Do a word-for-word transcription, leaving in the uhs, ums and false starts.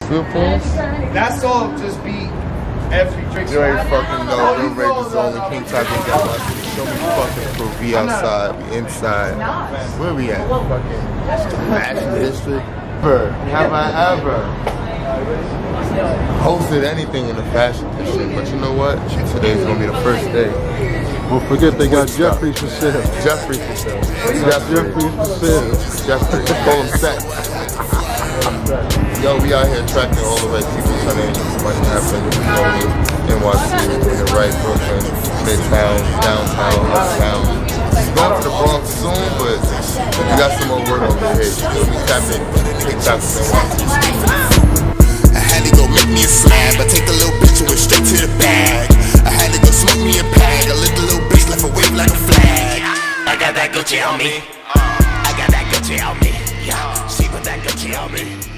Good pool? That's all just be every trick. You ain't fucking know. We're ready to zone. King Type ain't got my shit. Show me fucking for we outside, we inside. Where we at? Fucking Fashion District. Ever. Have I ever hosted anything in the Fashion District? But you know what? Today's gonna be the first day. Don't forget they got Jeffrey's for sale. Jeffrey's for sale. They got Jeffrey's for sale. Jeffrey. Call him Set. Yo, we out here tracking all the right people coming in. Money happening, you know, N Y C, in the right, Brooklyn, Midtown, downtown, uptown. Going to the Bronx soon, but we got some more work over here. You feel me? Tap in. Big tap in N Y C. I had to go make me a slab. I take the little bitch and went straight to the bag. I had to go smoke me a bag. I lit the little bitch, left a wave like a flag. I got that Gucci on me. I got that Gucci on me. Yeah, see what that Gucci on me.